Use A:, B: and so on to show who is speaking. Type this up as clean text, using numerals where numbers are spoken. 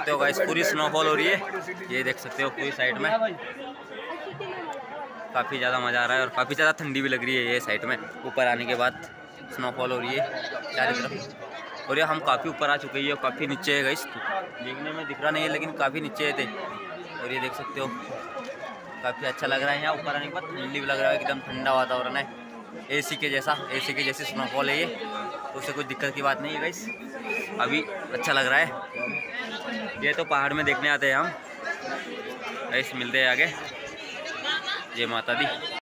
A: सकते हो गाइस, पूरी स्नोफॉल हो रही है, ये देख सकते हो पूरी साइड में। काफ़ी ज़्यादा मज़ा आ रहा है और काफ़ी ज़्यादा ठंडी भी लग रही है ये साइड में। ऊपर आने के बाद स्नोफॉल हो रही है चारों तरफ। और ये हम काफ़ी ऊपर आ चुके हैं, काफ़ी नीचे है गाइस, देखने में दिख रहा नहीं है लेकिन काफ़ी नीचे थे। और ये देख सकते हो काफ़ी अच्छा लग रहा है यहाँ ऊपर आने के बाद, ठंडी भी लग रहा है, एकदम ठंडा वातावरण है, एसी के जैसा, एसी के जैसी स्नोफॉल है ये, तो उससे कोई दिक्कत की बात नहीं है गाइस। अभी अच्छा लग रहा है। ये तो पहाड़ में देखने आते हैं हम गाइस। मिलते हैं आगे। जय माता दी।